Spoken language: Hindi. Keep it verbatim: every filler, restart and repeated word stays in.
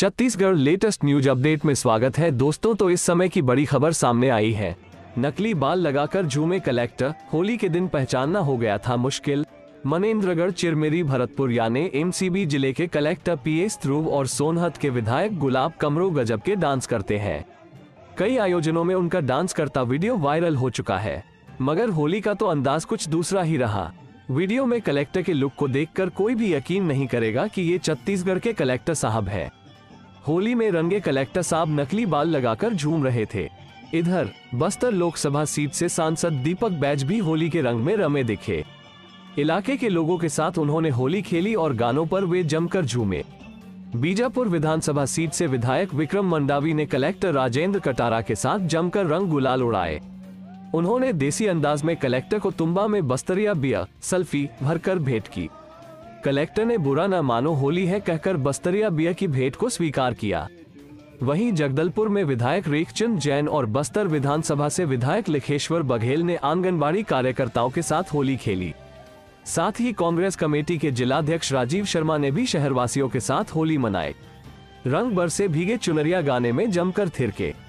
छत्तीसगढ़ लेटेस्ट न्यूज अपडेट में स्वागत है दोस्तों। तो इस समय की बड़ी खबर सामने आई है। नकली बाल लगाकर झूमे कलेक्टर, होली के दिन पहचानना हो गया था मुश्किल। मनेन्द्रगढ़ चिरमिरी भरतपुर यानी एमसीबी जिले के कलेक्टर पीएस ध्रुव और सोनहत के विधायक गुलाब कमरो गजब के डांस करते हैं। कई आयोजनों में उनका डांस करता वीडियो वायरल हो चुका है, मगर होली का तो अंदाज कुछ दूसरा ही रहा। वीडियो में कलेक्टर के लुक को देखकर कोई भी यकीन नहीं करेगा कि ये छत्तीसगढ़ के कलेक्टर साहब है। होली में रंगे कलेक्टर साहब नकली बाल लगाकर झूम रहे थे। इधर बस्तर लोकसभा सीट से सांसद दीपक बैज भी होली के रंग में रमे दिखे। इलाके के लोगों के साथ उन्होंने होली खेली और गानों पर वे जमकर झूमे। बीजापुर विधानसभा सीट से विधायक विक्रम मंडावी ने कलेक्टर राजेंद्र कटारा के साथ जमकर रंग गुलाल उड़ाए। उन्होंने देसी अंदाज में कलेक्टर को तुम्बा में बस्तरिया बियर सेल्फी भरकर भेंट की। कलेक्टर ने बुरा न मानो होली है कहकर बस्तरिया बियर की भेंट को स्वीकार किया। वहीं जगदलपुर में विधायक रेखचंद जैन और बस्तर विधानसभा से विधायक लिखेश्वर बघेल ने आंगनबाड़ी कार्यकर्ताओं के साथ होली खेली। साथ ही कांग्रेस कमेटी के जिलाध्यक्ष राजीव शर्मा ने भी शहरवासियों के साथ होली मनाई। रंग बरसे भीगे चुनरिया गाने में जमकर थिरके।